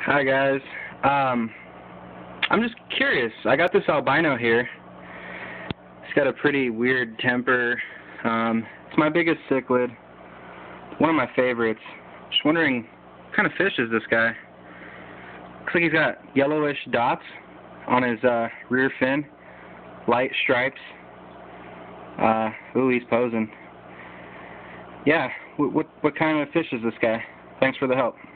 Hi guys. I'm just curious. I got this albino here. It's got a pretty weird temper. It's my biggest cichlid. One of my favorites. Just wondering what kind of fish is this guy? Looks like he's got yellowish dots on his rear fin. Light stripes. Ooh, he's posing. Yeah, what kind of fish is this guy? Thanks for the help.